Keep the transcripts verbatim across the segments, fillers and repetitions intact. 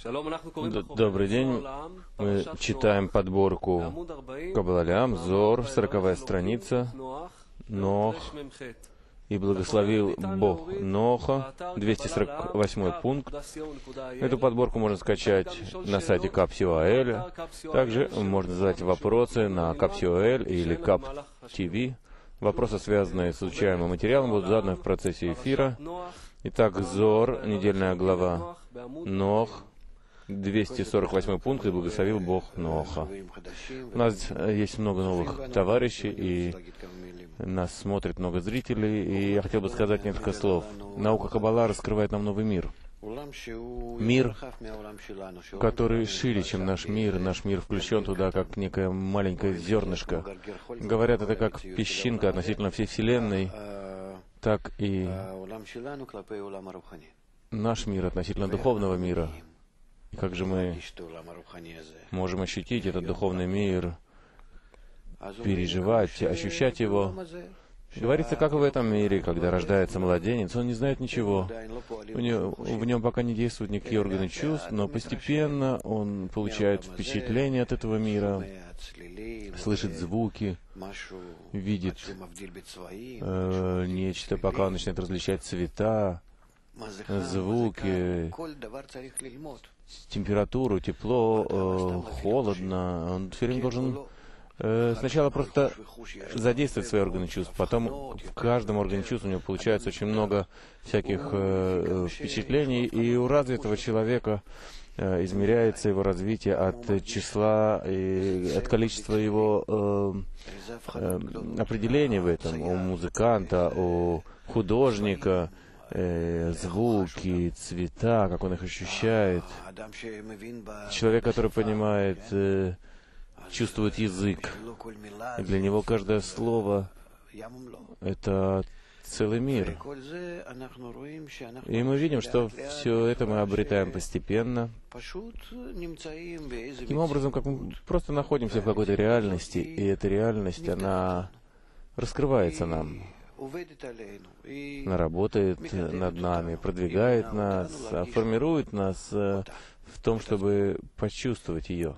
Добрый день. Мы читаем подборку Каббала Зор, сороковая страница, Нох. И благословил Бог Ноха, двести сорок восьмой пункт. Эту подборку можно скачать на сайте Кап.Сиоэль. Также можно задать вопросы на Кап.Сиоэль или Кап.ТВ. Вопросы, связанные с изучаемым материалом, будут заданы в процессе эфира. Итак, Зор, недельная глава, Нох, двести сорок восьмой пункт, и благословил Бог Ноха. У нас есть много новых товарищей, и нас смотрит много зрителей, и я хотел бы сказать несколько слов. Наука Каббала раскрывает нам новый мир. Мир, который шире, чем наш мир. Наш мир включен туда, как некое маленькое зернышко. Говорят, это как песчинка относительно всей Вселенной, так и наш мир относительно духовного мира. И как же мы можем ощутить этот духовный мир, переживать, ощущать его? Говорится, как в этом мире, когда рождается младенец, он не знает ничего. У него, в нем пока не действуют никакие органы чувств, но постепенно он получает впечатление от этого мира, слышит звуки, видит э, нечто, пока он начинает различать цвета, звуки, температуру, тепло, э, холодно. Он все время должен э, сначала просто задействовать свои органы чувств, потом в каждом органе чувств у него получается очень много всяких э, впечатлений, и у развитого человека э, измеряется его развитие от числа и от количества его э, э, определений в этом. У музыканта, у художника, Э, звуки, цвета, как он их ощущает. Человек, который понимает, э, чувствует язык. И для него каждое слово — это целый мир. И мы видим, что все это мы обретаем постепенно. Таким образом, как мы просто находимся в какой-то реальности, и эта реальность, она раскрывается нам. Она работает над нами, продвигает нас, формирует нас в том, чтобы почувствовать ее.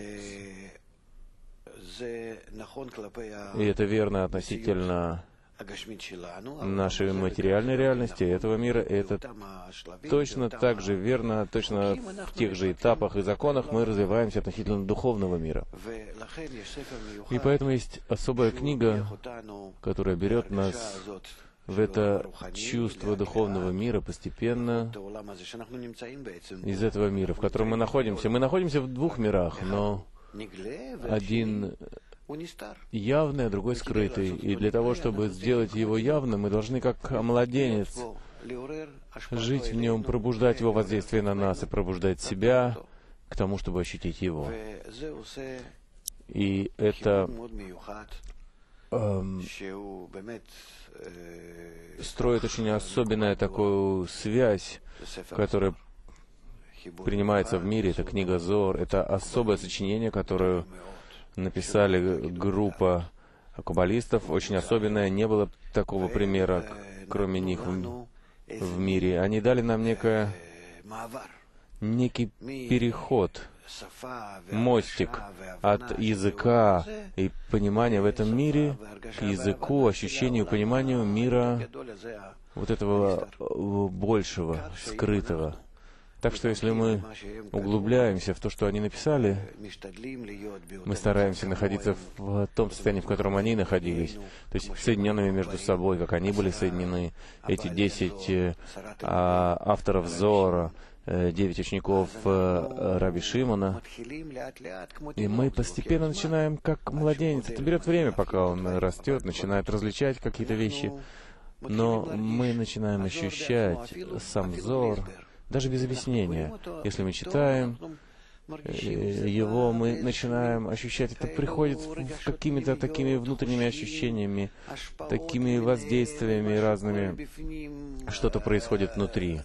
И это верно относительно нашей материальной реальности, этого мира. И это точно так же верно, точно в тех же этапах и законах мы развиваемся относительно духовного мира. И поэтому есть особая книга, которая берет нас в это чувство духовного мира постепенно из этого мира, в котором мы находимся. Мы находимся в двух мирах, но один явный, а другой скрытый. И для того, чтобы сделать его явным, мы должны, как младенец, жить в нем, пробуждать его воздействие на нас и пробуждать себя к тому, чтобы ощутить его. И это эм, строит очень особенную такую связь, которая принимается в мире. Это книга Зор. Это особое сочинение, которое написали группа каббалистов, очень особенная. Не было такого примера, кроме них, в, в мире. Они дали нам некое, некий переход, мостик от языка и понимания в этом мире к языку, ощущению, пониманию мира вот этого большего, скрытого. Так что если мы углубляемся в то, что они написали, мы стараемся находиться в том состоянии, в котором они находились, то есть соединенными между собой, как они были соединены, эти десять э, авторов Зора, э, девять учеников э, Раби Шимона, и мы постепенно начинаем, как младенец. Это берет время, пока он растет, начинает различать какие-то вещи, но мы начинаем ощущать сам Зор, даже без объяснения. Если мы читаем его, мы начинаем ощущать, это приходит с какими-то такими внутренними ощущениями, такими воздействиями разными. Что-то происходит внутри.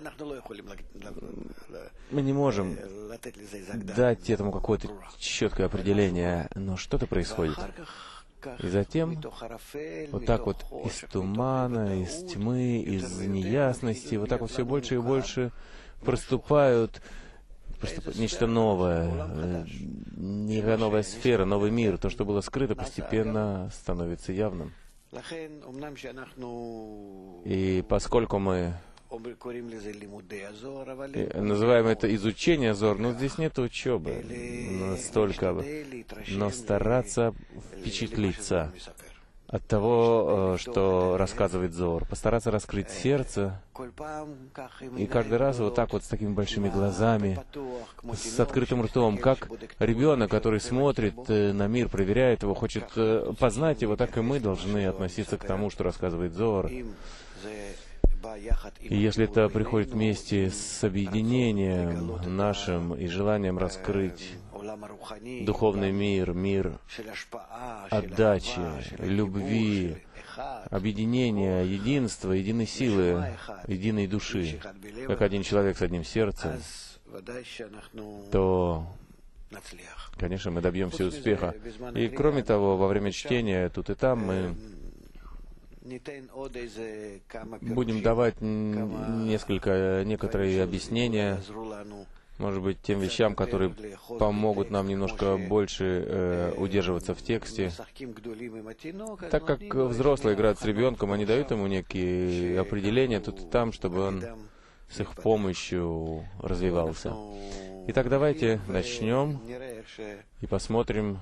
Мы не можем дать этому какое-то четкое определение, но что-то происходит. И затем, вот так вот из тумана, из тьмы, из неясности, вот так вот все больше и больше проступают поступ... нечто новое, некая новая сфера, новый мир. То, что было скрыто, постепенно становится явным. И поскольку мы называем это изучение Зор, но здесь нет учебы настолько, но стараться впечатлиться от того, что рассказывает Зор, постараться раскрыть сердце, и каждый раз вот так вот с такими большими глазами, с открытым ртом, как ребенок, который смотрит на мир, проверяет его, хочет познать его, так и мы должны относиться к тому, что рассказывает Зор. И если это приходит вместе с объединением нашим и желанием раскрыть духовный мир, мир отдачи, любви, объединения, единства, единой силы, единой души, как один человек с одним сердцем, то, конечно, мы добьемся успеха. И кроме того, во время чтения тут и там мы будем давать несколько, некоторые объяснения, может быть, тем вещам, которые помогут нам немножко больше э, удерживаться в тексте. Так как взрослые играют с ребенком, они дают ему некие определения тут и там, чтобы он с их помощью развивался. Итак, давайте начнем и посмотрим,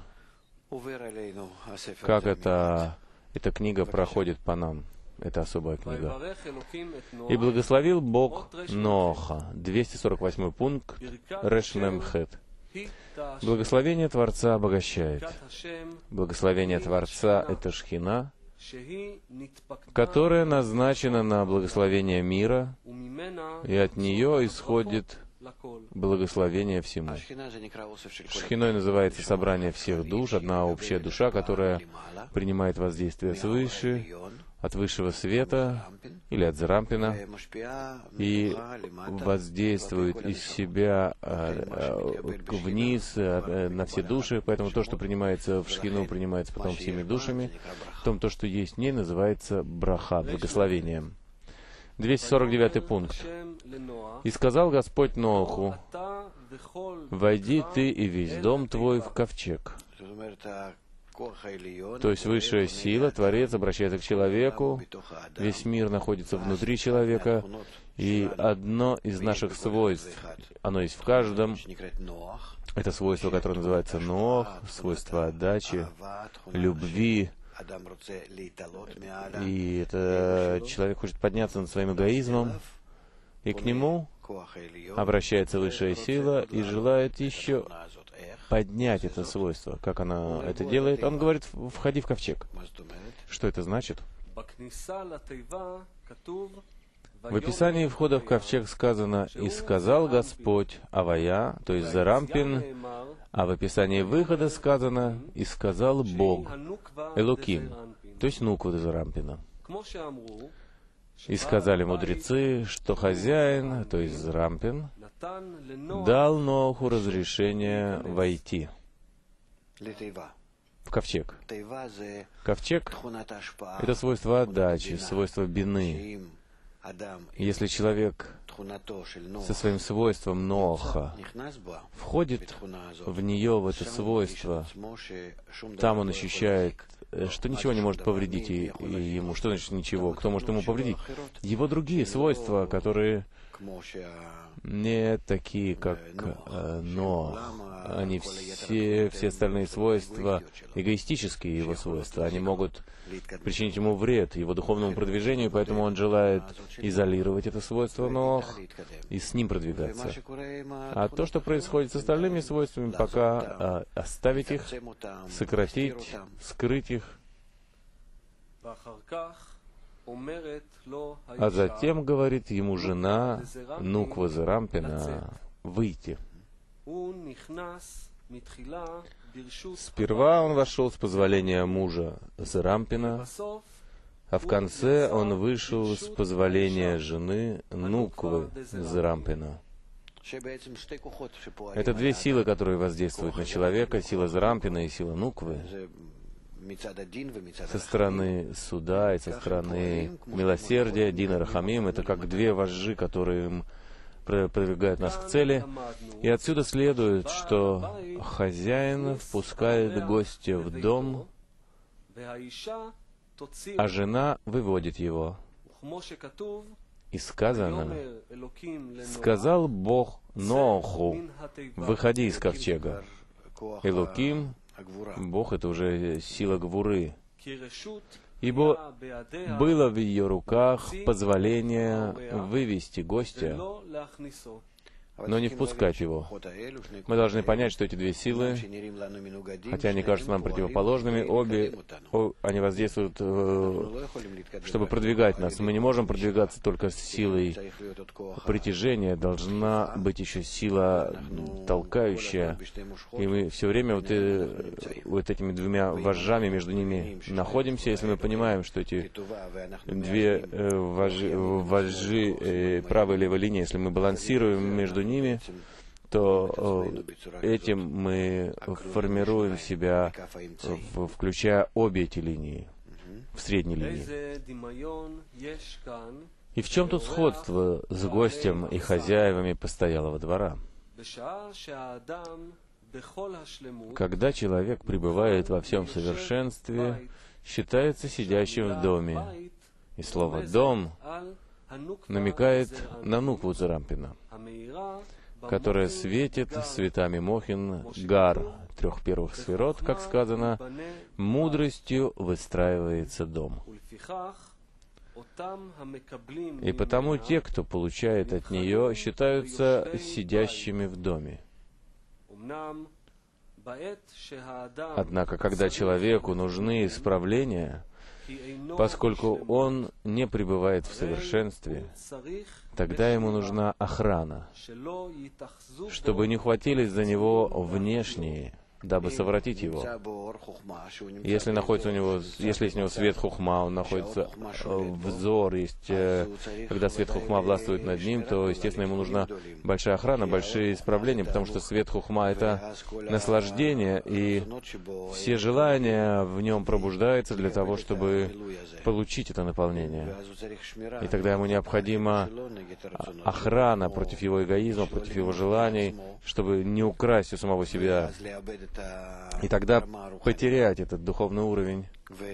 как это, эта книга проходит по нам. Это особая книга. «И благословил Бог Ноаха». двести сорок восьмой пункт, Реш Мем Хет. Благословение Творца обогащает. Благословение Творца — это Шхина, которая назначена на благословение мира, и от нее исходит благословение всему. Шхиной называется собрание всех душ, одна общая душа, которая принимает воздействие свыше, от высшего света или от Зарампина, и воздействует из себя вниз на все души. Поэтому то, что принимается в Шхину, принимается потом всеми душами. Потом то, что есть в ней, называется браха, благословением. двести сорок девятый пункт. «И сказал Господь Ноаху: войди ты и весь дом твой в ковчег». То есть высшая сила, Творец, обращается к человеку, весь мир находится внутри человека, и одно из наших свойств, оно есть в каждом, это свойство, которое называется Ноах, свойство отдачи, любви, и это человек хочет подняться над своим эгоизмом, и к нему обращается высшая сила и желает еще поднять это свойство. Как она это делает? Он говорит: входи в ковчег. Что это значит? В описании входа в ковчег сказано: «И сказал Господь Авая», то есть Зарампин, а в описании выхода сказано: «И сказал Бог Элоким», то есть Нуква Зарампина. И сказали мудрецы, что хозяин, то есть Зарампин, дал Ноаху разрешение войти в ковчег. Ковчег — это свойство отдачи, свойство бины. Если человек со своим свойством Ноаха входит в нее, в это свойство, там он ощущает, что ничего не может повредить и, и ему. Что значит ничего? Кто может ему повредить? Его другие свойства, которые не такие, как э, Ноах. Они все, все остальные свойства, эгоистические его свойства, они могут причинить ему вред, его духовному продвижению, поэтому он желает изолировать это свойство Ноах и с ним продвигаться. А то, что происходит с остальными свойствами, пока э, оставить их, сократить, скрыть их, а затем говорит ему жена Нуква Зарампина выйти. Сперва он вошел с позволения мужа Зарампина, а в конце он вышел с позволения жены Нуквы Зарампина. Это две силы, которые воздействуют на человека, сила Зарампина и сила Нуквы. Со стороны суда и со стороны милосердия, Дина Рахамим, это как две вожжи, которые продвигают нас к цели. И отсюда следует, что хозяин впускает гостя в дом, а жена выводит его. И сказано, сказал Бог Ноаху, выходи из ковчега. Элоким, Бог — это уже сила Гвуры. Ибо было в ее руках позволение вывести гостя, но не впускать его. Мы должны понять, что эти две силы, хотя они кажутся нам противоположными, обе, о, они воздействуют, э, чтобы продвигать нас. Мы не можем продвигаться только с силой притяжения, должна быть еще сила толкающая. И мы все время вот, э, вот этими двумя вожжами между ними находимся. Если мы понимаем, что эти две э, вожжи, вожжи э, правой и левой линии, если мы балансируем между ними, то э, этим мы формируем себя, в, включая обе эти линии, в средней линии. И в чем тут сходство с гостем и хозяевами постоялого двора? Когда человек пребывает во всем совершенстве, считается сидящим в доме. И слово «дом» намекает на Нукву Царампина, которая светит светами Мохин Гар, трех первых сферот, как сказано, мудростью выстраивается дом. И потому те, кто получает от нее, считаются сидящими в доме. Однако, когда человеку нужны исправления, поскольку он не пребывает в совершенстве, тогда ему нужна охрана, чтобы не хватились за него внешние, дабы совратить его. Если находится у него, если есть у него свет хухма, он находится взор, есть, когда свет хухма властвует над ним, то, естественно, ему нужна большая охрана, большие исправления, потому что свет хухма — это наслаждение, и все желания в нем пробуждаются для того, чтобы получить это наполнение. И тогда ему необходима охрана против его эгоизма, против его желаний, чтобы не украсть у самого себя. И тогда потерять этот духовный уровень.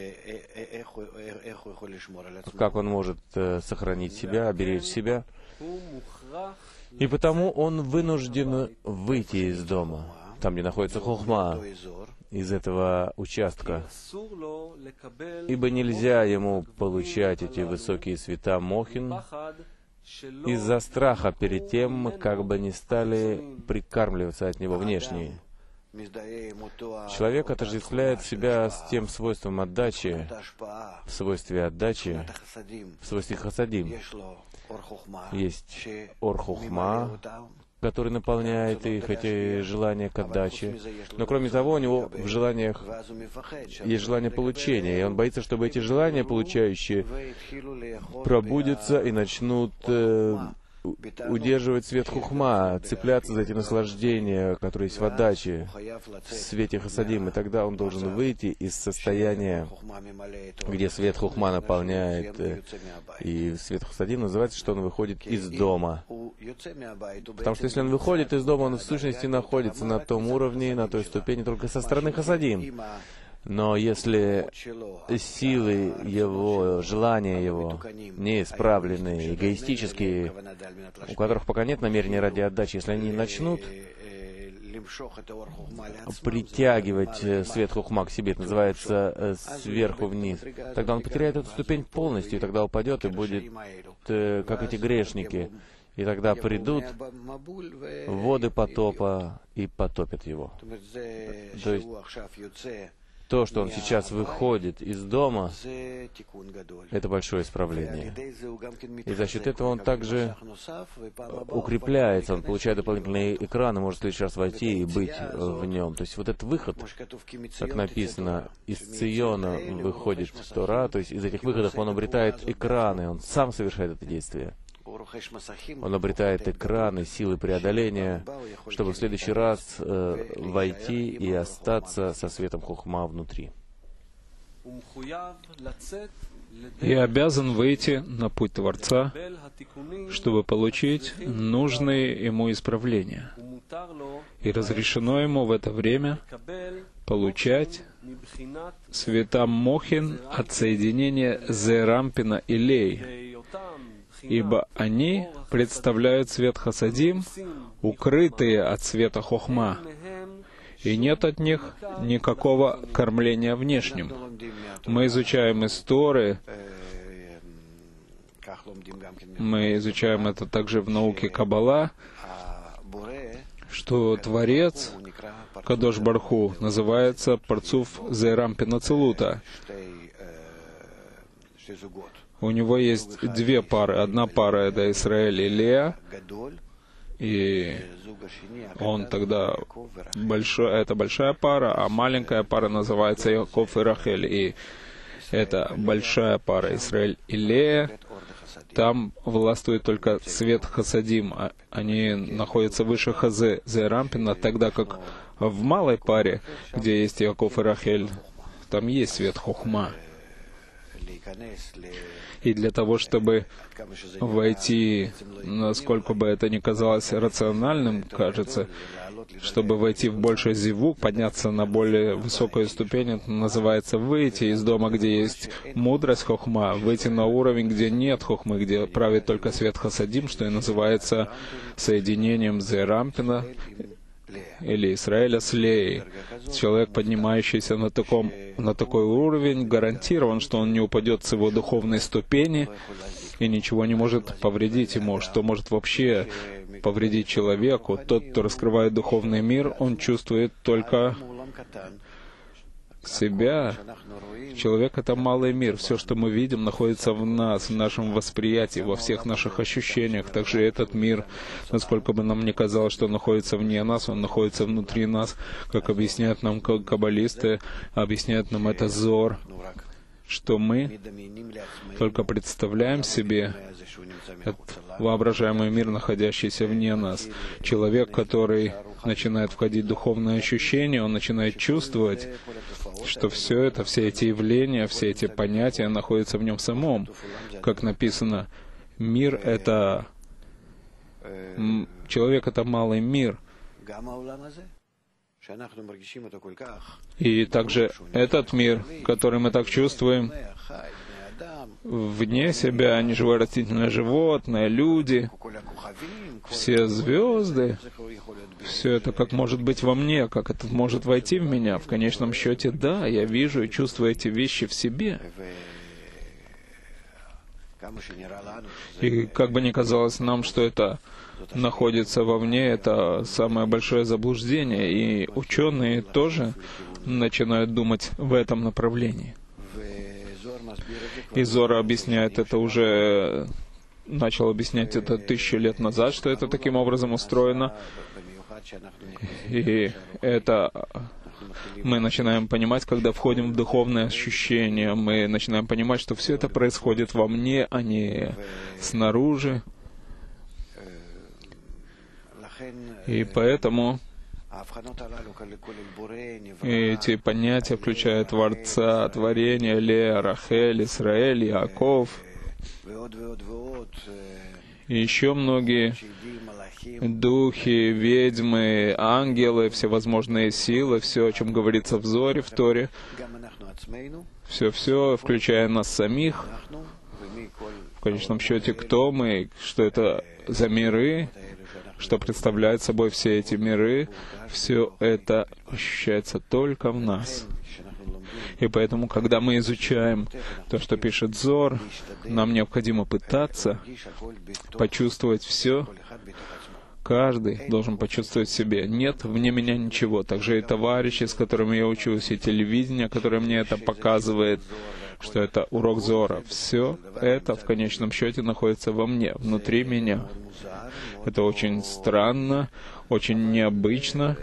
Как он может э, сохранить себя, оберечь себя? И потому он вынужден выйти из дома, там, где находится хохма, из этого участка. Ибо нельзя ему получать эти высокие света Мохин из-за страха перед тем, как бы не стали прикармливаться от него внешние. Человек отождествляет себя с тем свойством отдачи, в свойстве отдачи, в свойстве хасадим. Есть ор-хухма, который наполняет их, эти желания к отдаче. Но кроме того, у него в желаниях есть желание получения, и он боится, чтобы эти желания получающие пробудятся и начнут э, удерживать свет хухма, цепляться за эти наслаждения, которые есть в отдаче, в свете хасадим, и тогда он должен выйти из состояния, где свет хухма наполняет, и свет хасадим называется, что он выходит из дома. Потому что если он выходит из дома, он в сущности находится на том уровне, на той ступени, только со стороны хасадим. Но если силы его, желания его неисправленные, эгоистические, у которых пока нет намерения ради отдачи, если они начнут притягивать свет хухма к себе, это называется сверху вниз, тогда он потеряет эту ступень полностью, и тогда упадет и будет как эти грешники. И тогда придут воды потопа и потопят его. То есть то, что он сейчас выходит из дома, это большое исправление. И за счет этого он также укрепляется, он получает дополнительные экраны, может в следующий раз войти и быть в нем. То есть вот этот выход, как написано, из Циона выходит Тора, то есть из этих выходов он обретает экраны, он сам совершает это действие. Он обретает экраны, силы преодоления, чтобы в следующий раз э, войти и остаться со светом хухма внутри. и обязан выйти на путь Творца, чтобы получить нужные ему исправления. И разрешено ему в это время получать света Мохин от соединения Зерампина и Лей, ибо они представляют свет Хасадим, укрытые от света Хохма, и нет от них никакого кормления внешним. Мы изучаем из Торы, мы изучаем это также в науке Каббала, что Творец, Кадош Барху, называется Парцуф Зерампина Целута. У него есть две пары. Одна пара — это Исраэль и Лея, и он тогда большой, это большая пара, а маленькая пара называется Яков и Рахель. И это большая пара Исраэль и Лея. Там властвует только свет Хасадим. Они находятся выше Хазе Зерампина, тогда как в малой паре, где есть Яков и Рахель, там есть свет Хохма. И для того, чтобы войти, насколько бы это ни казалось рациональным, кажется, чтобы войти в больший зивук, подняться на более высокую ступень, это называется выйти из дома, где есть мудрость Хохма, выйти на уровень, где нет Хохмы, где правит только свет Хасадим, что и называется соединением Зерампина или Израиля с Леей. Человек, поднимающийся на, таком, на такой уровень, гарантирован, что он не упадет с его духовной ступени, и ничего не может повредить ему. Что может вообще повредить человеку? Тот, кто раскрывает духовный мир, он чувствует только себя. Человек — это малый мир. Все, что мы видим, находится в нас, в нашем восприятии, во всех наших ощущениях. Также этот мир, насколько бы нам ни казалось, что он находится вне нас, он находится внутри нас, как объясняют нам каббалисты, объясняет нам это Зор, что мы только представляем себе этот воображаемый мир, находящийся вне нас. Человек, который начинает входить в духовное ощущение, он начинает чувствовать, что все это, все эти явления, все эти понятия находятся в нем самом. Как написано, мир — это... Человек — это малый мир. И также этот мир, который мы так чувствуем, вне себя, неживое растительное животное, люди, все звезды, все это как может быть во мне, как это может войти в меня. В конечном счете, да, я вижу и чувствую эти вещи в себе. И как бы ни казалось нам, что это находится вовне, это самое большое заблуждение. И ученые тоже начинают думать в этом направлении. И Зора объясняет это уже, начал объяснять это тысячу лет назад, что это таким образом устроено. И это мы начинаем понимать, когда входим в духовное ощущение, мы начинаем понимать, что все это происходит во мне, а не снаружи. И поэтому эти понятия включают Творца, Творение, Лея, Рахель, Исраэль, Яков, и еще многие духи, ведьмы, ангелы, всевозможные силы, все, о чем говорится в Зоре, в Торе, все-все, включая нас самих. В конечном счете, кто мы, что это за миры, что представляют собой все эти миры, все это ощущается только в нас. И поэтому, когда мы изучаем то, что пишет Зор, нам необходимо пытаться почувствовать все. Каждый должен почувствовать в себе. Нет вне меня ничего. Также и товарищи, с которыми я учусь, и телевидение, которое мне это показывает, что это урок Зора. Все это в конечном счете находится во мне, внутри меня. Это очень странно, очень необычно.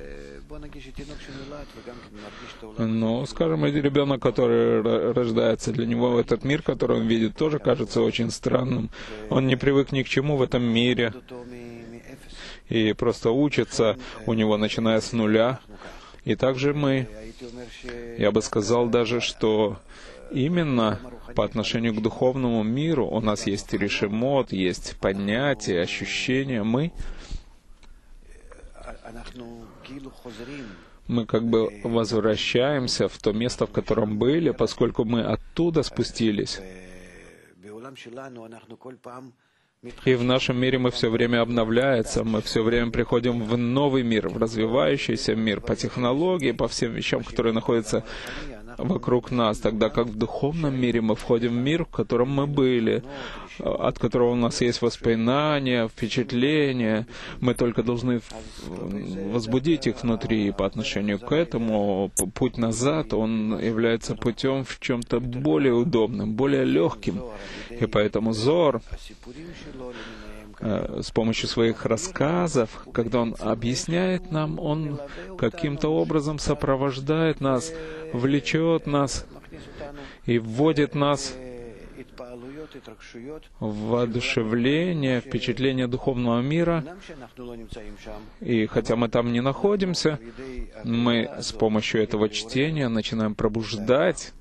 Но, скажем, ребенок, который рождается, для него этот мир, который он видит, тоже кажется очень странным. Он не привык ни к чему в этом мире. И просто учится у него, начиная с нуля. И также мы, я бы сказал даже, что именно по отношению к духовному миру у нас есть решимот, есть понятие, ощущение. Мы, мы как бы возвращаемся в то место, в котором были, поскольку мы оттуда спустились. И в нашем мире мы все время обновляется, мы все время приходим в новый мир, в развивающийся мир, по технологии, по всем вещам, которые находятся вокруг нас, тогда как в духовном мире мы входим в мир, в котором мы были, от которого у нас есть воспоминания, впечатления. Мы только должны возбудить их внутри, и по отношению к этому путь назад, он является путем в чем-то более удобным, более легким. И поэтому Зоар с помощью своих рассказов, когда он объясняет нам, он каким-то образом сопровождает нас, влечет нас и вводит нас в воодушевление, впечатление духовного мира. И хотя мы там не находимся, мы с помощью этого чтения начинаем пробуждать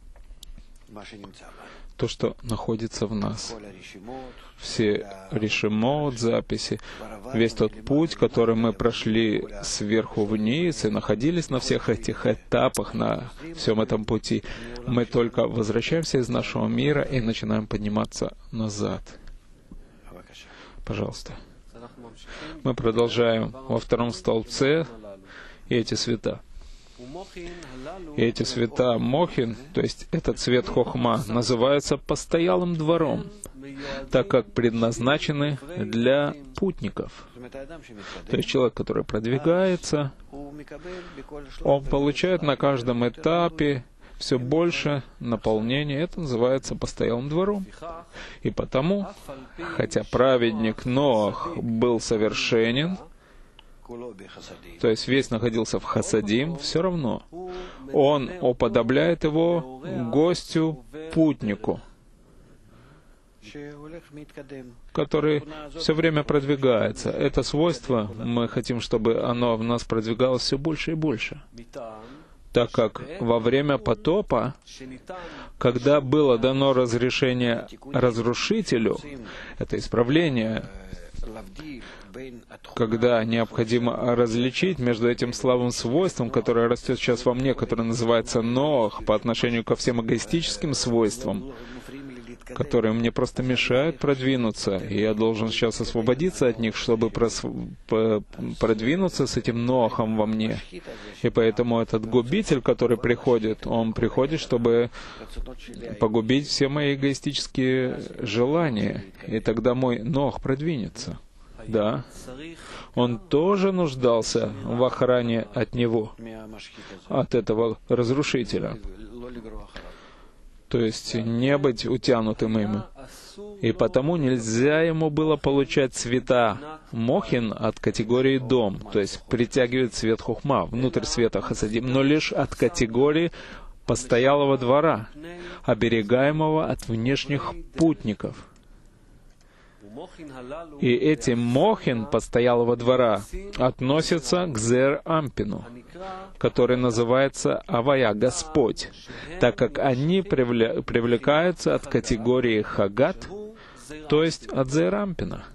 то, что находится в нас. Все решимот, записи, весь тот путь, который мы прошли сверху вниз и находились на всех этих этапах, на всем этом пути, мы только возвращаемся из нашего мира и начинаем подниматься назад. Пожалуйста. Мы продолжаем во втором столбце и эти света. И эти света Мохин, то есть этот цвет Хохма, называются постоялым двором, так как предназначены для путников. То есть человек, который продвигается, он получает на каждом этапе все больше наполнения. Это называется постоялым двором. И потому, хотя праведник Ноах был совершенен, то есть весь находился в хасадим, все равно он уподобляет его гостю, путнику, который все время продвигается. Это свойство, мы хотим, чтобы оно в нас продвигалось все больше и больше. Так как во время потопа, когда было дано разрешение разрушителю, это исправление, когда необходимо различить между этим слабым свойством, которое растет сейчас во мне, которое называется Ноах, по отношению ко всем эгоистическим свойствам, которые мне просто мешают продвинуться, и я должен сейчас освободиться от них, чтобы прос... продвинуться с этим Ноахом во мне. И поэтому этот губитель, который приходит, он приходит, чтобы погубить все мои эгоистические желания, и тогда мой Ноах продвинется. Да, он тоже нуждался в охране от него, от этого разрушителя. То есть не быть утянутым им. И потому нельзя ему было получать цвета Мохин от категории дом, то есть притягивает цвет Хохма внутрь света Хасадим, но лишь от категории постоялого двора, оберегаемого от внешних путников. И эти Мохин постоялого двора относятся к Зеэр-Ампину, который называется Авая, Господь, так как они привля... привлекаются от категории Хагат, то есть от Зеэр-Ампина.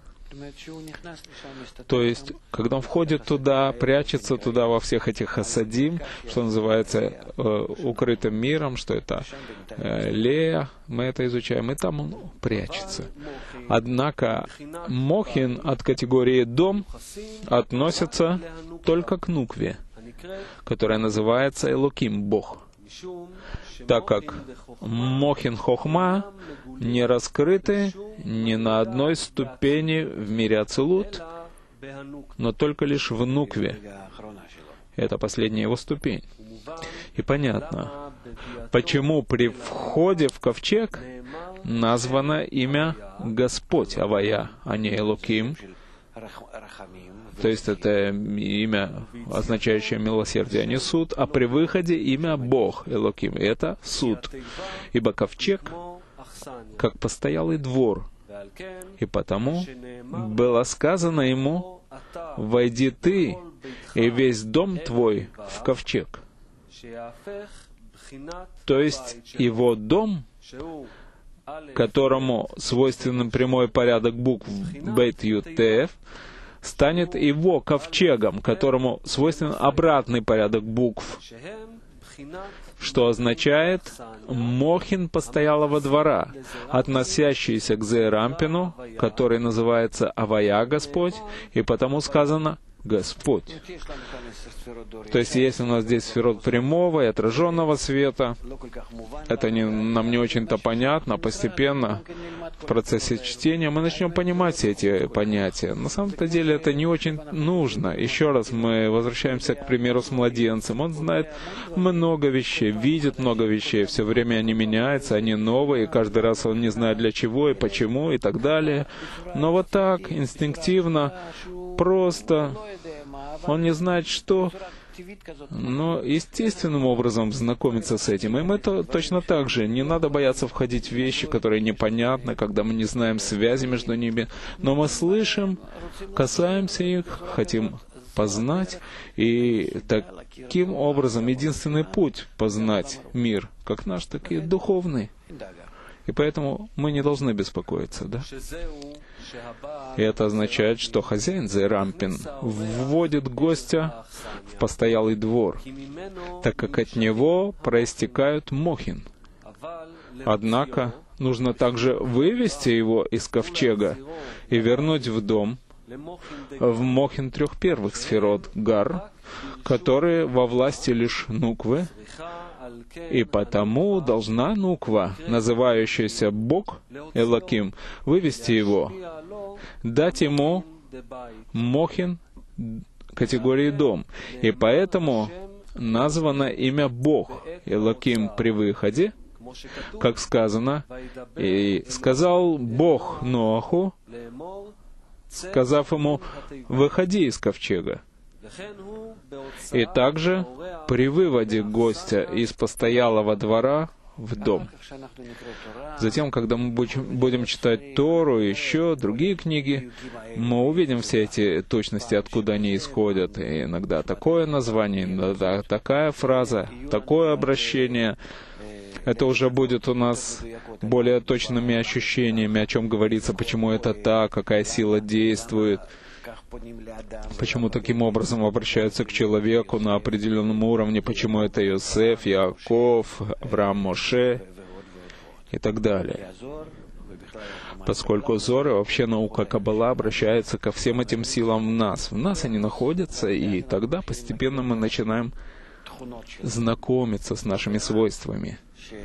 То есть, когда он входит туда, прячется туда во всех этих хасадим, что называется э, укрытым миром, что это э, Лея, мы это изучаем, и там он прячется. Однако Мохин от категории дом относится только к Нукве, которая называется Элоким, Бог. Так как Мохин Хохма не раскрыты ни на одной ступени в мире Ацилут, но только лишь в Нукве. Это последняя его ступень. И понятно, почему при входе в ковчег названо имя Господь, Авая, а не Элоким. То есть это имя, означающее милосердие, а не суд, а при выходе имя Бог, Элоким. И это суд. Ибо ковчег как постоялый двор. И потому было сказано ему: «Войди ты и весь дом твой в ковчег». То есть его дом, которому свойственен прямой порядок букв Бет Ют Тев, станет его ковчегом, которому свойственен обратный порядок букв, что означает Мохин постоялого двора, относящийся к Зеэрампину, который называется Авая Господь, и потому сказано Господь. То есть, если у нас здесь сферот прямого и отраженного света, это не, нам не очень-то понятно, постепенно в процессе чтения мы начнем понимать все эти понятия. На самом-то деле это не очень нужно. Еще раз мы возвращаемся к примеру с младенцем. Он знает много вещей, видит много вещей, все время они меняются, они новые, и каждый раз он не знает для чего и почему и так далее. Но вот так, инстинктивно, просто он не знает, что, но естественным образом знакомиться с этим. И мы то, точно так же. Не надо бояться входить в вещи, которые непонятны, когда мы не знаем связи между ними. Но мы слышим, касаемся их, хотим познать. И таким образом единственный путь познать мир, как наш, так и духовный. И поэтому мы не должны беспокоиться, да? И это означает, что хозяин Зеэрампин вводит гостя в постоялый двор, так как от него проистекают Мохин. Однако нужно также вывести его из ковчега и вернуть в дом, в Мохин трех первых сферот Гар, которые во власти лишь Нуквы, и потому должна Нуква, называющаяся Бог, Элоким, вывести его, дать ему Мохин категории дом. И поэтому названо имя Бог, Элоким, при выходе, как сказано, и сказал Бог Ноаху, сказав ему, «Выходи из ковчега». И также при выводе гостя из постоялого двора в дом. Затем, когда мы будем читать Тору и еще другие книги, мы увидим все эти точности, откуда они исходят. И иногда такое название, иногда такая фраза, такое обращение. Это уже будет у нас более точными ощущениями, о чем говорится, почему это так, какая сила действует, почему таким образом обращаются к человеку на определенном уровне, почему это Йосеф, Яаков, Авраам, Моше и так далее. Поскольку Зор и вообще наука Каббала обращается ко всем этим силам в нас. В нас они находятся, и тогда постепенно мы начинаем знакомиться с нашими свойствами.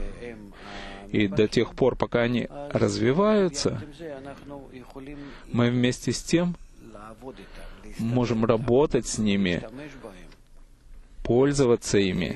И до тех пор, пока они развиваются, мы вместе с тем можем работать с ними, пользоваться ими,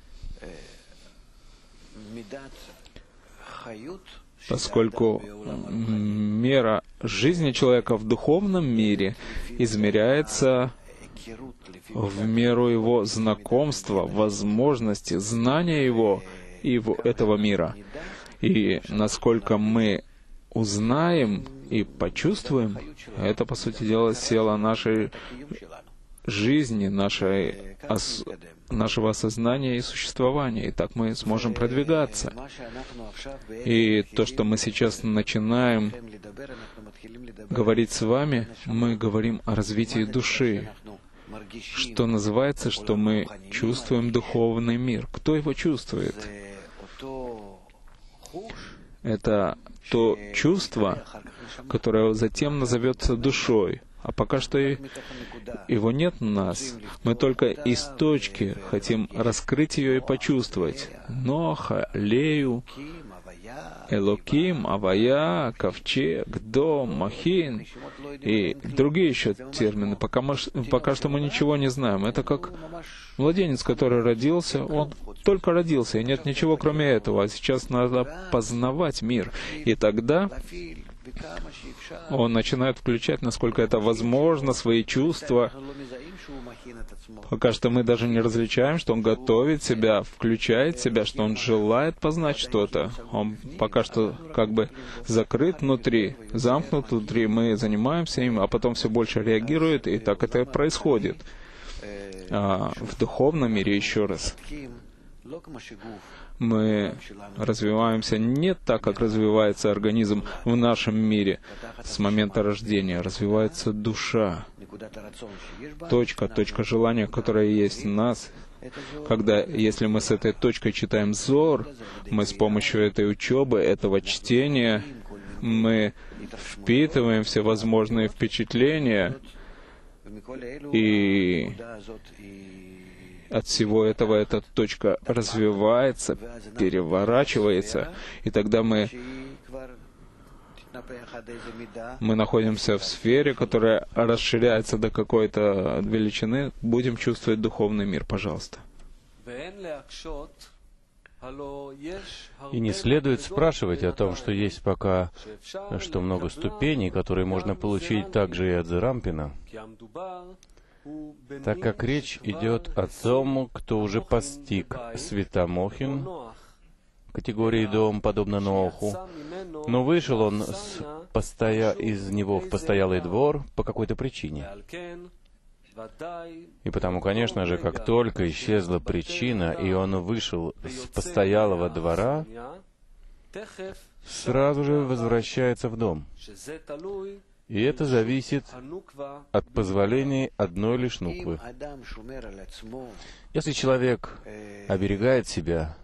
поскольку мера жизни человека в духовном мире измеряется в меру его знакомства, возможности, знания его и этого мира. И насколько мы узнаем и почувствуем, это, по сути дела, сила нашей жизни, нашей, ос, нашего осознания и существования. И так мы сможем продвигаться. И то, что мы сейчас начинаем говорить с вами, мы говорим о развитии души, что называется, что мы чувствуем духовный мир. Кто его чувствует? Это то чувство, которое затем назовется душой. А пока что и его нет в нас. Мы только из точки хотим раскрыть ее и почувствовать. Ноха, Лею, Элоким, Авая, Ковчег, Дом, Мохин и другие еще термины. Пока, мы, пока что мы ничего не знаем. Это как младенец, который родился, он только родился, и нет ничего кроме этого. А сейчас надо познавать мир. И тогда он начинает включать, насколько это возможно, свои чувства. Пока что мы даже не различаем, что он готовит себя, включает себя, что он желает познать что-то. Он пока что как бы закрыт внутри, замкнут внутри. Мы занимаемся им, а потом все больше реагирует, и так это происходит. А в духовном мире, еще раз, Мы развиваемся не так, как развивается организм в нашем мире с момента рождения. Развивается душа, точка, точка желания, которая есть в нас. Когда, если мы с этой точкой читаем Зор, мы с помощью этой учебы, этого чтения, мы впитываем все возможные впечатления, и от всего этого эта точка развивается, переворачивается, и тогда мы, мы находимся в сфере, которая расширяется до какой-то величины. Будем чувствовать духовный мир, пожалуйста. И не следует спрашивать о том, что есть пока что много ступеней, которые можно получить также и от Зерампина, так как речь идет о том, кто уже постиг Светомохин, категории дом, подобно Ноаху, но вышел он с постоя... из него в постоялый двор по какой-то причине. И потому, конечно же, как только исчезла причина, и он вышел с постоялого двора, сразу же возвращается в дом. И это зависит от позволений одной лишь нуквы. Если человек оберегает себя,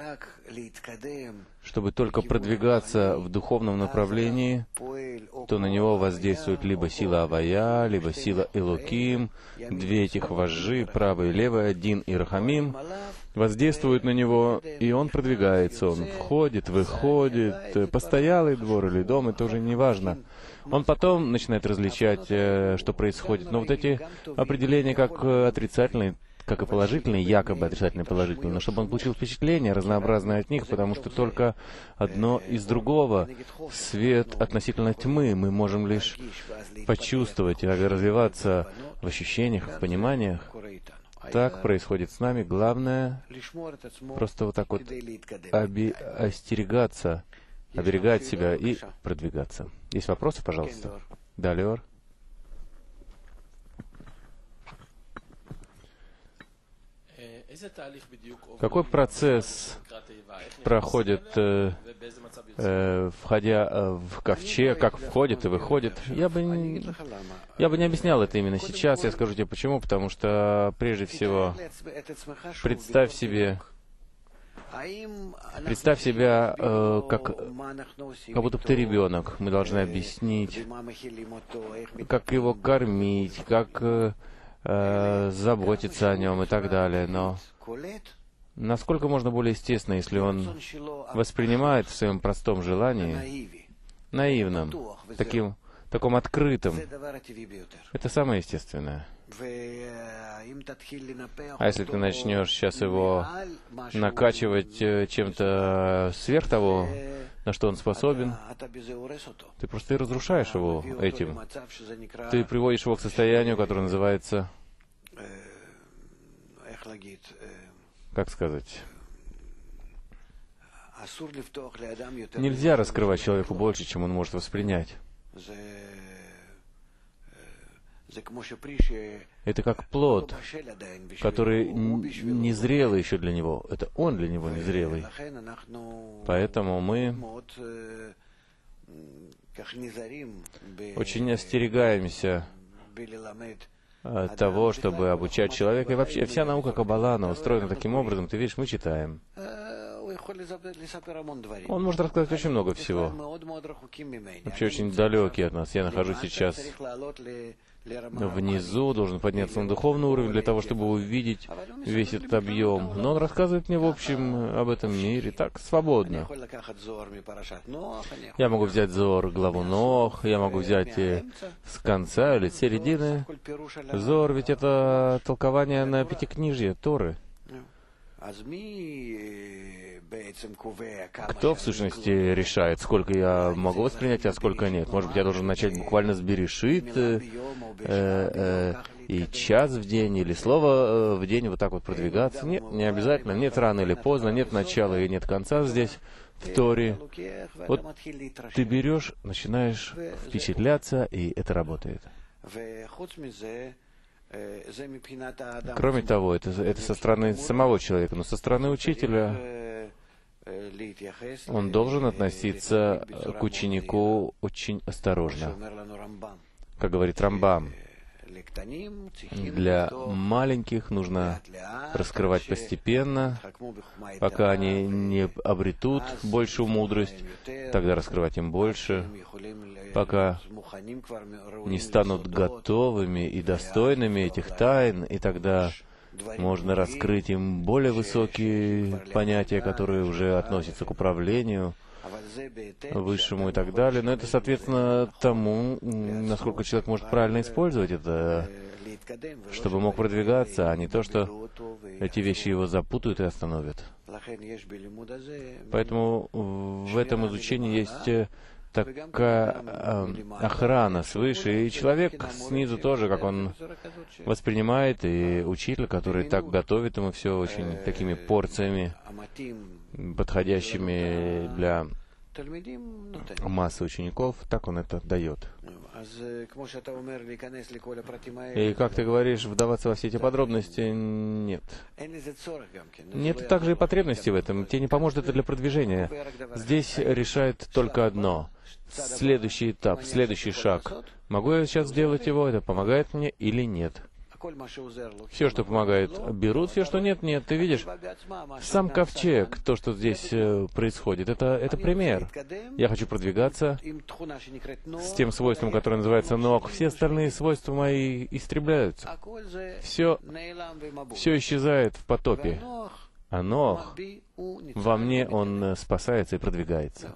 чтобы только продвигаться в духовном направлении, то на него воздействует либо сила Авая, либо сила Элоким, две этих вожжи, правая и левая, Дин и Рахамим, воздействуют на него, и он продвигается, он входит, выходит, постоялый двор или дом, это уже не важно. Он потом начинает различать, что происходит. Но вот эти определения, как отрицательные, как и положительные, якобы отрицательные, положительные, но чтобы он получил впечатление разнообразное от них, потому что только одно из другого, свет относительно тьмы, мы можем лишь почувствовать и развиваться в ощущениях, в пониманиях. Так происходит с нами. Главное просто вот так вот оби- остерегаться, оберегать себя и продвигаться. Есть вопросы, пожалуйста? Да, Леор? Какой процесс проходит, э, э, входя э, в ковчег, как входит и выходит? Я бы, не, я бы не объяснял это именно сейчас. Я скажу тебе почему. Потому что, прежде всего, представь себе, Представь себя, э, как, как будто бы ты ребенок. Мы должны объяснить, как его кормить, как э, э, заботиться о нем и так далее. Но насколько можно более естественно, если он воспринимает в своем простом желании, наивном, таким, таком открытом, это самое естественное. А если ты начнешь сейчас его накачивать чем-то сверх того, на что он способен, ты просто и разрушаешь его этим. Ты приводишь его к состоянию, которое называется, как сказать, нельзя раскрывать человеку больше, чем он может воспринять. Это как плод, который не зрелый еще для него. Это он для него не зрелый. Поэтому мы очень остерегаемся от того, чтобы обучать человека. И вообще вся наука Каббала, она устроена таким образом. Ты видишь, мы читаем. Он может рассказать очень много всего. Вообще очень далекий от нас. Я нахожусь сейчас внизу, должен подняться на духовный уровень для того, чтобы увидеть весь этот объем. Но он рассказывает мне, в общем, об этом мире так свободно. Я могу взять Зор, главу Нох, я могу взять э, с конца или с середины. Зор, ведь это толкование на пятикнижье Торы. Кто, в сущности, решает, сколько я могу воспринять, а сколько нет? Может быть, я должен начать буквально с Берешит, э, э, и час в день, или слово в день вот так вот продвигаться? Нет, не обязательно. Нет рано или поздно, нет начала и нет конца здесь, в Торе. Вот ты берешь, начинаешь впечатляться, и это работает. Кроме того, это, это со стороны самого человека, но со стороны учителя он должен относиться к ученику очень осторожно. Как говорит Рамбам, для маленьких нужно раскрывать постепенно, пока они не обретут большую мудрость, тогда раскрывать им больше, пока не станут готовыми и достойными этих тайн, и тогда можно раскрыть им более высокие понятия, которые уже относятся к управлению высшему и так далее. Но это, соответственно, тому, насколько человек может правильно использовать это, чтобы мог продвигаться, а не то, что эти вещи его запутают и остановят. Поэтому в этом изучении есть такая э, охрана свыше, и человек снизу тоже, как он воспринимает, и учитель, который так готовит ему все очень такими порциями, подходящими для массы учеников, так он это дает. И, как ты говоришь, вдаваться во все эти подробности нет. Нет также и потребности в этом. Тебе не поможет это для продвижения. Здесь решает только одно. Следующий этап, следующий шаг. Могу я сейчас сделать его? Это помогает мне или нет? Все, что помогает, берут, все, что нет, нет. Ты видишь, сам ковчег, то, что здесь э, происходит, это, это пример. Я хочу продвигаться с тем свойством, которое называется Ноах. Все остальные свойства мои истребляются. Все, все исчезает в потопе. А Ноах, во мне он спасается и продвигается.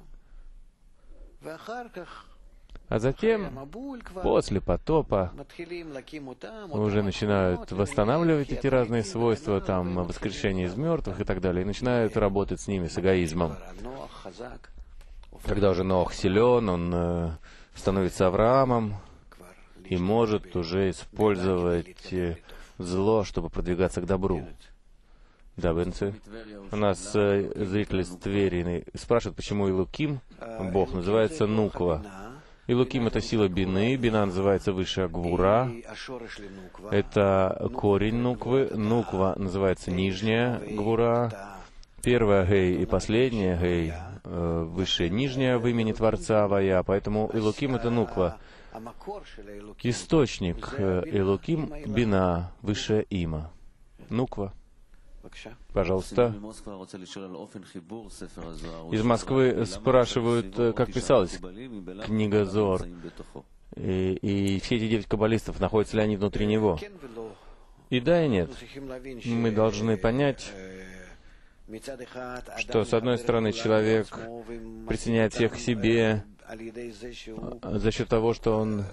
А затем, после потопа, уже начинают восстанавливать эти разные свойства, там, воскрешение из мертвых и так далее, и начинают работать с ними, с эгоизмом. Когда уже Ноах силен, он э, становится Авраамом и может уже использовать э, зло, чтобы продвигаться к добру. Да, Бенцы? У нас э, зрители с Твери спрашивают, почему Илуким, Бог, называется Нуква. Илуким — это сила бины, бина называется высшая гвура, это корень нуквы, нуква называется нижняя гвура, первая гей и последняя гей, э, высшая нижняя в имени Творца Авая, поэтому Илуким — это нуква. Источник э, Илуким — бина, высшая има, нуква. Пожалуйста. Из Москвы спрашивают, как писалась книга Зор, и, и все эти девять каббалистов, находятся ли они внутри него. И да, и нет. Мы должны понять, что, с одной стороны, человек присоединяет всех к себе за счет того, что он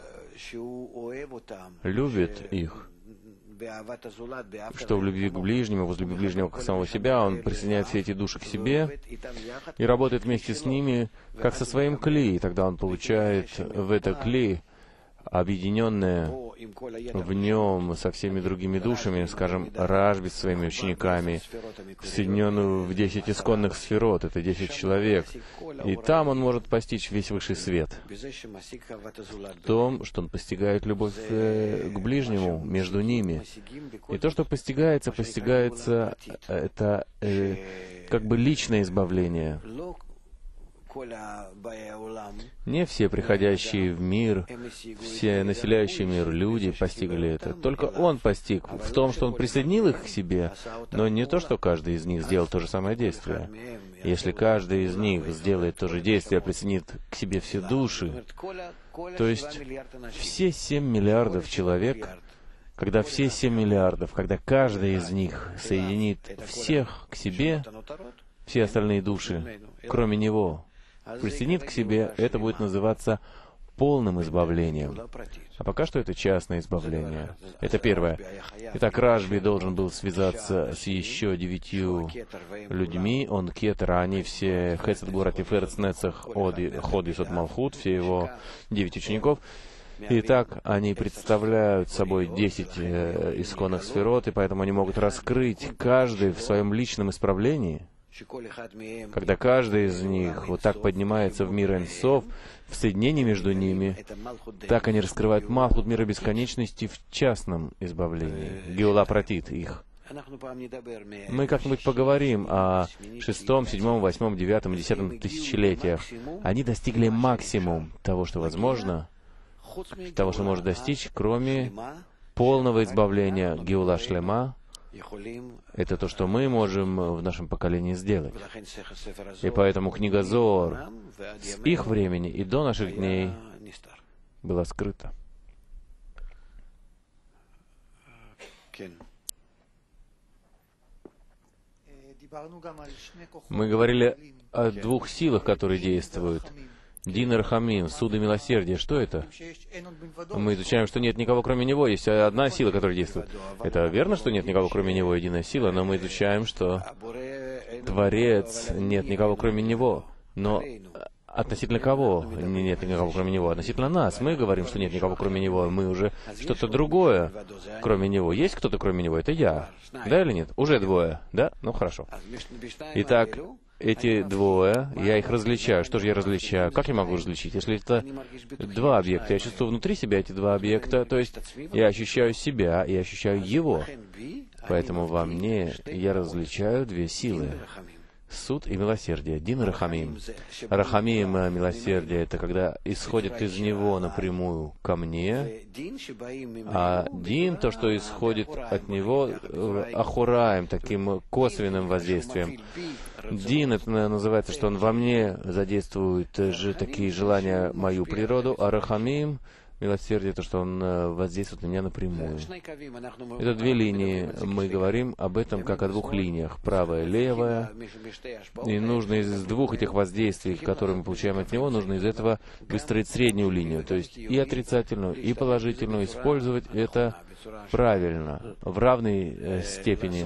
любит их, что в любви к ближнему, возле ближнего как самого себя, он присоединяет все эти души к себе и работает вместе с ними, как со своим кли, и тогда он получает в это кли, объединенное в нем со всеми другими душами, скажем, Рашби с своими учениками, соединенную в десять исконных сферот, это десять человек. И там он может постичь весь высший свет. В том, что он постигает любовь э, к ближнему между ними. И то, что постигается, постигается, это э, как бы личное избавление. Не все приходящие в мир, все населяющие мир люди постигли это. Только он постиг в том, что он присоединил их к себе, но не то, что каждый из них сделал то же самое действие. Если каждый из них сделает то же действие, присоединит к себе все души, то есть все семь миллиардов человек, когда все семь миллиардов, когда каждый из них соединит всех к себе, все остальные души, кроме него, присоединит к себе, это будет называться полным избавлением. А пока что это частное избавление. Это первое. Итак, Рашби должен был связаться с еще девятью людьми. Он кетер, а они все Хесед Гвура Тиферет Нецах Ход Есод Малхут, все его девять учеников. Итак, они представляют собой десять э, исконных сферот, и поэтому они могут раскрыть каждый в своем личном исправлении, когда каждый из них вот так поднимается в мир Эйн-Соф, в соединении между ними, так они раскрывают Малхут мира бесконечности в частном избавлении. Геула пратит их. Мы как-нибудь поговорим о шестом, седьмом, восьмом, девятом и десятом тысячелетиях. Они достигли максимум того, что возможно, того, что может достичь, кроме полного избавления Геула Шлема. Это то, что мы можем в нашем поколении сделать. И поэтому книга Зоар с их времени и до наших дней была скрыта. Мы говорили о двух силах, которые действуют. Дин и Рахамим, суд и милосердие. Что это? Мы изучаем, что нет никого, кроме Него. Есть одна сила, которая действует. Это верно, что нет никого, кроме Него, единая сила, но мы изучаем, что Творец, нет никого, кроме Него. Но относительно кого нет никого, кроме Него? Относительно нас. Мы говорим, что нет никого, кроме Него. Мы уже что-то другое, кроме Него. Есть кто-то, кроме Него? Это я. Да или нет? Уже двое. Да? Ну, хорошо. Итак, эти двое, я их различаю. Что же я различаю? Как я могу различить? Если это два объекта, я чувствую внутри себя эти два объекта, то есть я ощущаю себя и ощущаю Его. Поэтому во мне я различаю две силы. Суд и милосердие. Дин и Рахамим. Рахамим, милосердие, это когда исходит из Него напрямую ко мне, а Дин, то, что исходит от Него, ахураем, таким косвенным воздействием. Дин, это называется, что Он во мне задействует же такие желания, мою природу, а Рахамим, милосердие, то, что Он воздействует на меня напрямую. Это две линии. Мы говорим об этом как о двух линиях. Правая, левая. И нужно из двух этих воздействий, которые мы получаем от Него, нужно из этого выстроить среднюю линию. То есть и отрицательную, и положительную. Использовать это правильно, в равной э, степени.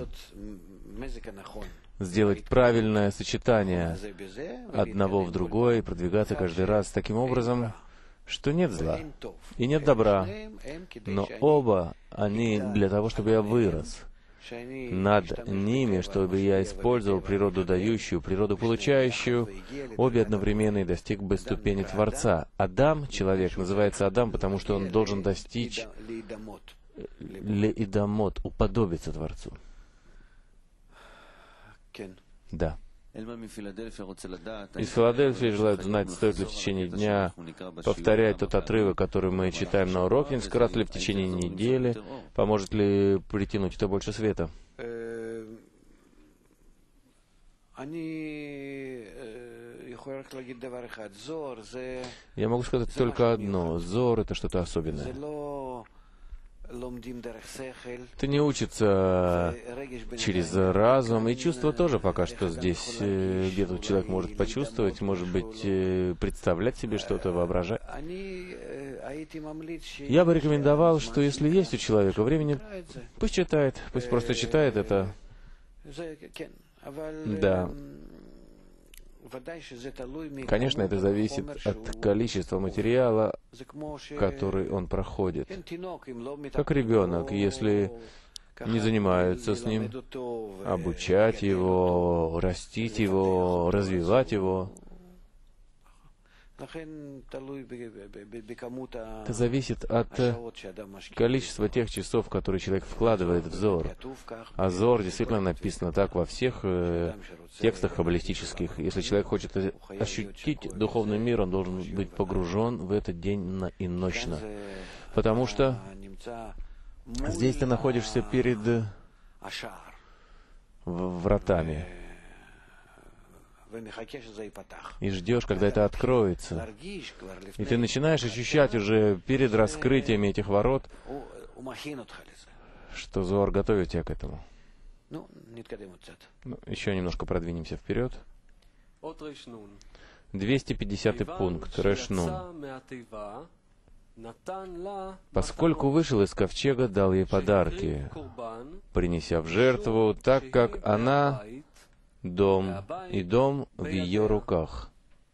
Сделать правильное сочетание одного в другое и продвигаться каждый раз таким образом, что нет зла и нет добра, но оба они для того, чтобы я вырос над ними, чтобы я использовал природу дающую, природу получающую, обе одновременно и достиг бы ступени Творца. Адам, человек, называется Адам, потому что он должен достичь леидамот, уподобиться Творцу. Да. Из Филадельфии желают знать, стоит ли в течение дня повторять тот отрывок, который мы читаем на уроке, несколько раз ли в течение недели, поможет ли притянуть это больше света. Я могу сказать только одно. Зор — это что-то особенное. Это не учится через разум, и чувство тоже пока что здесь э, где-то человек может почувствовать, может быть, э, представлять себе что-то, воображать. Я бы рекомендовал, что если есть у человека времени, пусть читает, пусть просто читает это. Да. Конечно, это зависит от количества материала, который он проходит. Как ребенок, если не занимаются с ним, обучать его, растить его, развивать его, это зависит от количества тех часов, которые человек вкладывает в Зор. А Зор действительно написано так во всех э, текстах каббалистических. Если человек хочет ощутить духовный мир, он должен быть погружен в этот день и ночно. Потому что здесь ты находишься перед вратами и ждешь, когда это откроется. И ты начинаешь ощущать уже перед раскрытием этих ворот, что Зоар готовит тебя к этому. Ну, еще немножко продвинемся вперед. двести пятидесятый пункт, Решнун. Поскольку вышел из ковчега, дал ей подарки, принеся в жертву, так как она дом, и дом в ее руках.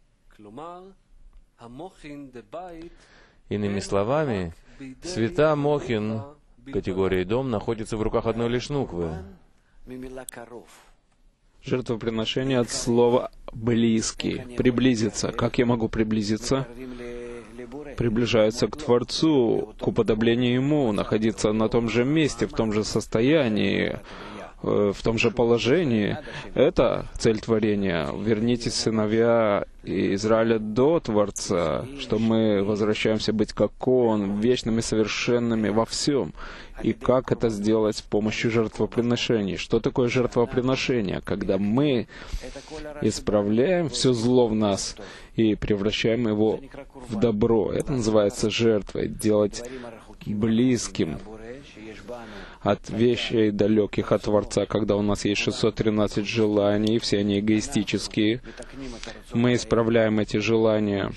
Иными словами, света Мохин, категории дом, находится в руках одной лишь нуквы. Жертвоприношение от слова «близкий», «приблизиться». Как я могу приблизиться? Приближаются к Творцу, к уподоблению Ему, находиться на том же месте, в том же состоянии, в том же положении. Это цель творения. Вернитесь, сыновья Израиля, до Творца, что мы возвращаемся быть как Он, вечными, совершенными во всем. И как это сделать с помощью жертвоприношений? Что такое жертвоприношение? Когда мы исправляем все зло в нас и превращаем его в добро. Это называется жертвой. Делать близким от вещей, далеких от Творца, когда у нас есть шестьсот тринадцать желаний, все они эгоистические. Мы исправляем эти желания,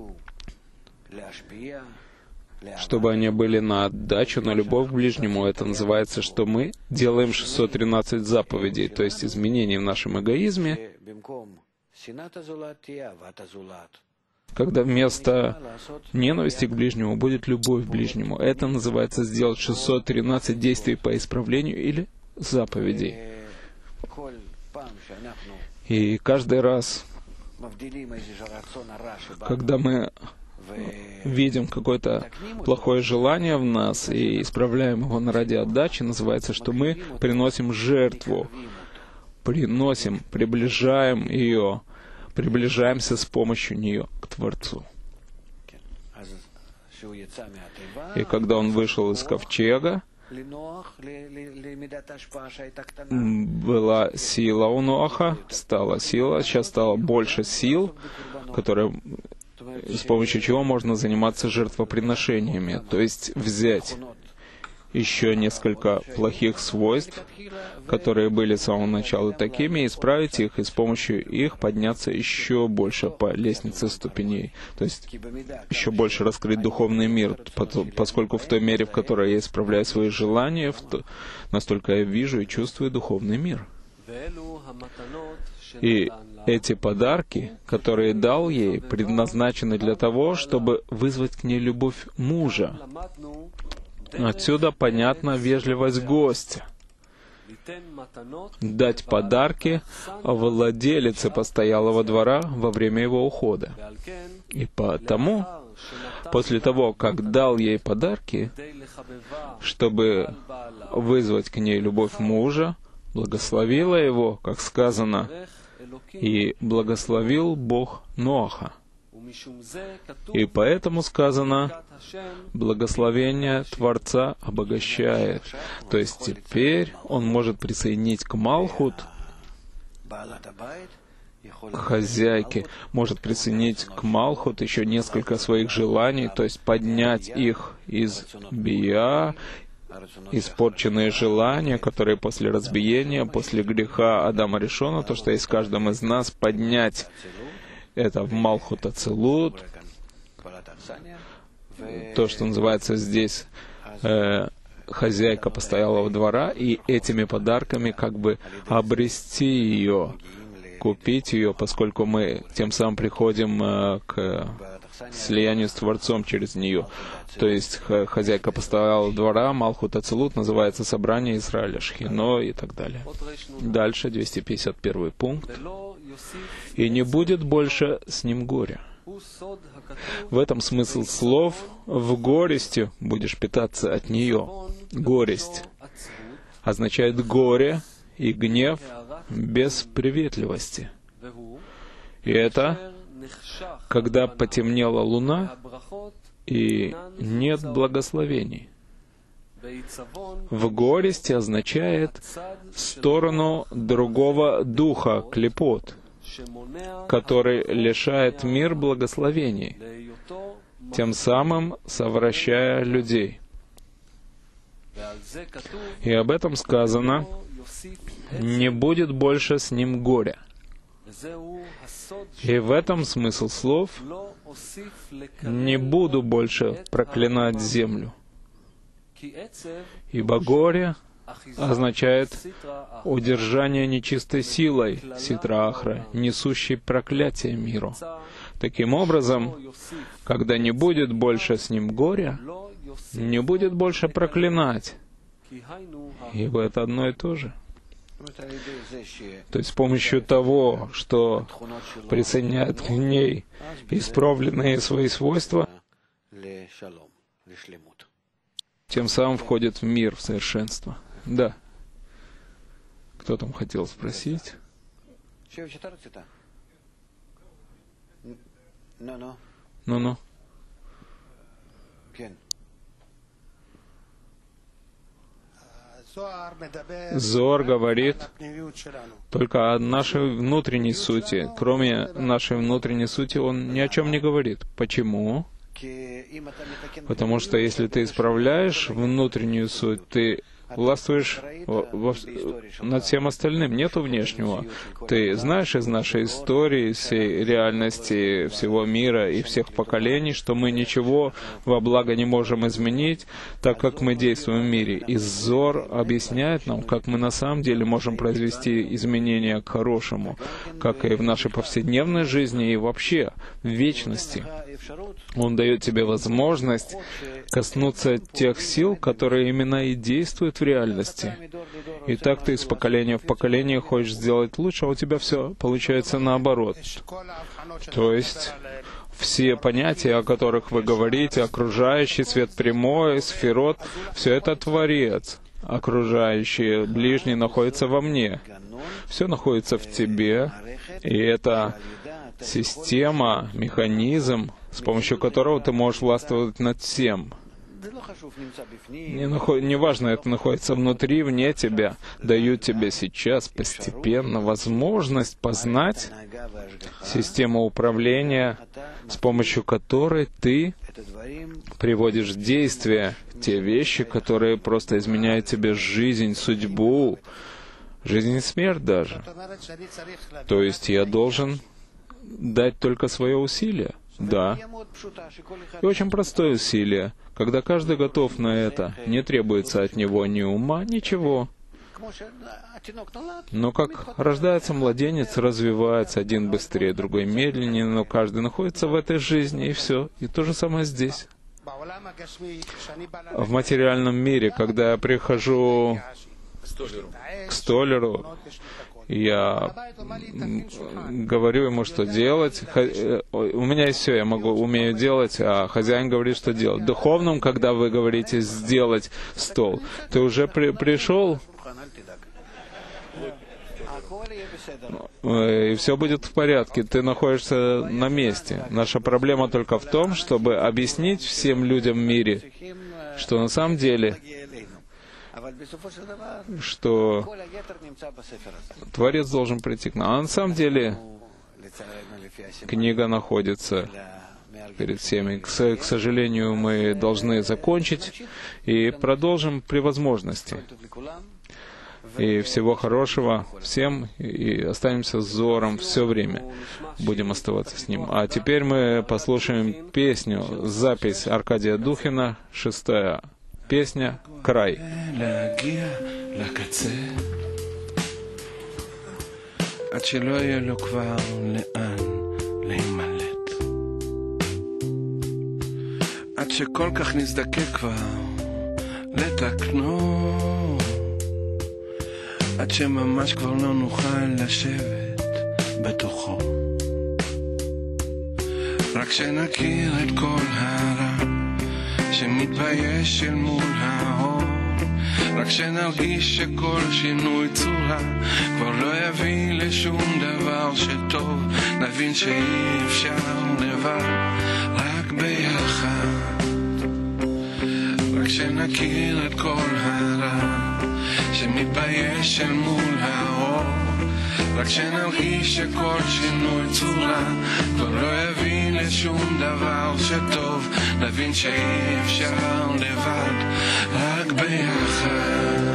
чтобы они были на отдачу, на любовь к ближнему. Это называется, что мы делаем шестьсот тринадцать заповедей, то есть изменений в нашем эгоизме, когда вместо ненависти к ближнему будет любовь к ближнему. Это называется сделать шестьсот тринадцать действий по исправлению или заповедей. И каждый раз, когда мы видим какое-то плохое желание в нас и исправляем его на ради отдачи, называется, что мы приносим жертву, приносим, приближаем ее, приближаемся с помощью нее к Творцу. И когда он вышел из ковчега, была сила у Ноаха, стала сила, сейчас стало больше сил, которые, с помощью чего можно заниматься жертвоприношениями, то есть взять еще несколько плохих свойств, которые были с самого начала такими, исправить их и с помощью их подняться еще больше по лестнице ступеней. То есть еще больше раскрыть духовный мир, поскольку в той мере, в которой я исправляю свои желания, настолько я вижу и чувствую духовный мир. И эти подарки, которые дал ей, предназначены для того, чтобы вызвать к ней любовь мужа. Отсюда понятна вежливость гостя. Дать подарки владелице постоялого двора во время его ухода. И потому, после того, как дал ей подарки, чтобы вызвать к ней любовь мужа, благословила его, как сказано, и благословил Бог Ноаха. И поэтому сказано, благословение Творца обогащает. То есть теперь он может присоединить к Малхут, к хозяйке, может присоединить к Малхут еще несколько своих желаний, то есть поднять их из бия, испорченные желания, которые после разбиения, после греха Адама Ришона, то, что есть в каждом из нас, поднять это в Малхут Ацилут, то, что называется здесь э, хозяйка постоялого двора, и этими подарками как бы обрести ее, купить ее, поскольку мы тем самым приходим э, к слиянию с Творцом через нее. То есть хозяйка постоялого двора, Малхут Ацилут, называется собрание Израиля, Шхино и так далее. Дальше, двести пятьдесят первый пункт. «И не будет больше с ним горя». В этом смысл слов «в горести будешь питаться от нее». Горесть означает горе и гнев без приветливости. И это, когда потемнела луна и нет благословений. В горести означает сторону другого духа, клипот, который лишает мир благословений, тем самым совращая людей. И об этом сказано, не будет больше с ним горя. И в этом смысл слов, не буду больше проклинать землю. Ибо горе означает удержание нечистой силой ситра ахра, несущей проклятие миру. Таким образом, когда не будет больше с ним горя, не будет больше проклинать, ибо это одно и то же. То есть с помощью того, что присоединяет к ней исправленные свои свойства, тем самым входит в мир, в совершенство. Да. Кто там хотел спросить? Ну-ну. Зоар говорит только о нашей внутренней сути. Кроме нашей внутренней сути, он ни о чем не говорит. Почему? Потому что если ты исправляешь внутреннюю суть, ты властвуешь во, во, над всем остальным. Нету внешнего. Ты знаешь из нашей истории, всей реальности всего мира и всех поколений, что мы ничего во благо не можем изменить, так как мы действуем в мире. И Зор объясняет нам, как мы на самом деле можем произвести изменения к хорошему, как и в нашей повседневной жизни и вообще в вечности. Он дает тебе возможность коснуться тех сил, которые именно и действуют в реальности. И так ты из поколения в поколение хочешь сделать лучше, а у тебя все получается наоборот. То есть все понятия, о которых вы говорите, окружающий, свет прямой, сферот, все это Творец. Окружающие, ближние находятся во мне. Все находится в тебе, и это система, механизм, с помощью которого ты можешь властвовать над всем. Не, наход... не важно, это находится внутри, вне тебя. Дают тебе сейчас постепенно возможность познать систему управления, с помощью которой ты приводишь в действие те вещи, которые просто изменяют тебе жизнь, судьбу, жизнь и смерть даже. То есть я должен дать только свое усилие. Да. И очень простое усилие. Когда каждый готов на это, не требуется от него ни ума, ничего. Но как рождается младенец, развивается, один быстрее, другой медленнее, но каждый находится в этой жизни, и все. И то же самое здесь. В материальном мире, когда я прихожу к столяру, я говорю ему, что делать. У меня есть все, я могу, умею делать, а хозяин говорит, что делать. В духовном, когда вы говорите «сделать стол», ты уже при, пришел, и все будет в порядке, ты находишься на месте. Наша проблема только в том, чтобы объяснить всем людям в мире, что на самом деле что Творец должен прийти к нам. А на самом деле книга находится перед всеми. К, к сожалению, мы должны закончить и продолжим при возможности. И всего хорошего всем, и останемся с Зором все время. Будем оставаться с ним. А теперь мы послушаем песню, запись Аркадия Духина, шестая песня «Край». עד שלא יהיה לו כבר לאן להימלט, עד שכל כך נזדקק כבר לתקנו, עד שממש כבר לא נוכל לשבת בתוכו, רק שנכיר את כל הרע שמתבייש אל מול האור, רק שנרגיש שכל שינוי צורה כבר לא יביא לשום דבר שטוב, נבין שאי אפשר לבד, רק ביחד, רק שנכיר את כל הרע שמתבייש אל מול האור, רק שנרגיש שכל שינוי צורה כבר לא יביא לשום דבר שטוב, נבין שאי אפשר לבד, רק ביחד.